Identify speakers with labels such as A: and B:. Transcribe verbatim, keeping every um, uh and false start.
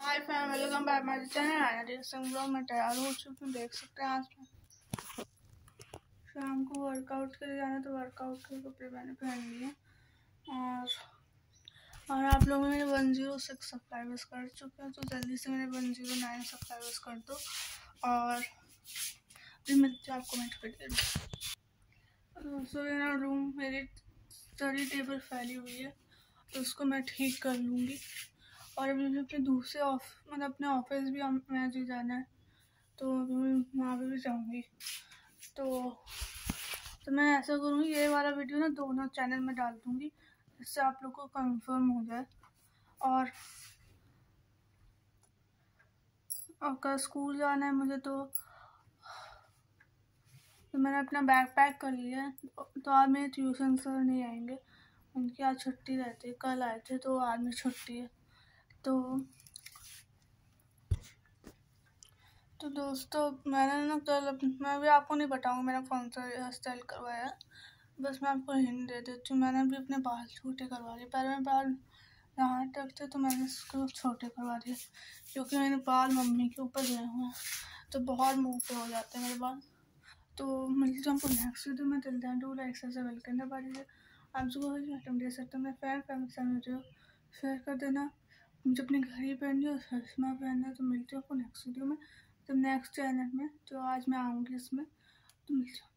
A: Hi fam, welcome back my channel. आया reaction blog में तैयार हो चुकी हूँ, देख सकते हैं। आज मैं शाम को वर्कआउट के लिए जाना, तो वर्कआउट के कपड़े मैंने पहन लिए। और और आप लोग मेरे वन जीरो सिक्स सब्सक्राइबर्स कर चुके हैं, तो जल्दी से मेरे वन जीरो नाइन सब्सक्राइबर्स कर दो। और फिर मिलते हैं आपको नेक्स्ट वीडियो। सो ये ना रूम मेरी स्टडी टेबल फैली हुई है, तो उसको मैं ठीक कर लूँगी। और अभी मुझे अपने दूसरे ऑफ मतलब अपने ऑफिस भी मैं जो जाना है, तो अभी मैं वहाँ पे भी जाऊँगी। तो तो मैं ऐसा करूँगी, ये वाला वीडियो ना दोनों चैनल में डाल दूँगी, जिससे आप लोग को कंफर्म हो जाए। और और कल स्कूल जाना है मुझे, तो, तो मैंने अपना बैग पैक कर लिया है। तो आज मेरे ट्यूशन सर नहीं आएंगे, उनकी आज छुट्टी रहती है। कल आए थे, तो आज मेरी छुट्टी है। तो तो दोस्तों, मैंने ना कल मैं भी आपको नहीं बताऊंगा मैंने कौन सा हेयर स्टाइल करवाया, बस मैं आपको हिंट दे देती हूँ। मैंने भी अपने बाल छोटे करवा लिए। पहले मेरे बाल यहाँ तक थे, तो मैंने इसको छोटे करवा दिए, क्योंकि मेरे बाल मम्मी के ऊपर गए हुए हैं, तो बहुत मोटे हो जाते हैं मेरे बाल। तो मिलते हैं आपको नेक्स्ट वीडियो में। टिल देन डू लाइक से वेल करना पारिए। आप जो आइटम दे सकते हैं, मैं फैन फैमिली से वीडियो शेयर कर देना। मुझे अपनी घड़ी पहननी है और चश्मा पहनना है। तो मिलते हैं आपको नेक्स्ट वीडियो में, तो नेक्स्ट चैनल में, तो आज मैं आऊँगी इसमें। तो मिलते हैं।